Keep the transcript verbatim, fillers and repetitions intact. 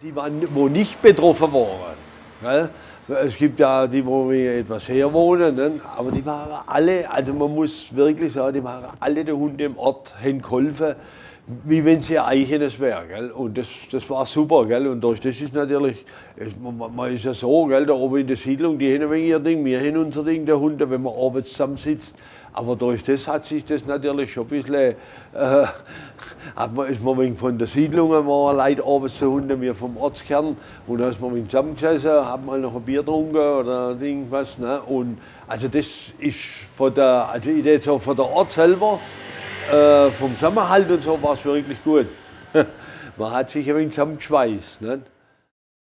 Die waren, wo nicht betroffen waren. Gell? Es gibt ja die, wo wir etwas herwohnen, ne? Aber die waren alle, also man muss wirklich sagen, die waren alle der Hunde im Ort, haben geholfen, wie wenn sie ihr eigenes wäre. Gell? Und das, das war super. Gell? Und durch das ist natürlich, es, man, man ist ja so, gell? Da oben in der Siedlung, die haben ein wenig ihr Ding, wir haben unser Ding, der Hunde, wenn man abends zusammensitzt. Aber durch das hat sich das natürlich schon ein bisschen, äh, hat man, ist man wegen von der Siedlung, waren Leute abends zu Hunden, wir vom Ortskern. Und da ist man mit zusammengesessen, hat mal noch ein Bier getrunken oder irgendwas. Ne? Und also das ist von der, also ich jetzt auch von der Ort selber, äh, vom Zusammenhalt und so war es wirklich gut. Man hat sich ein wenig zusammengeschweißt. Ne?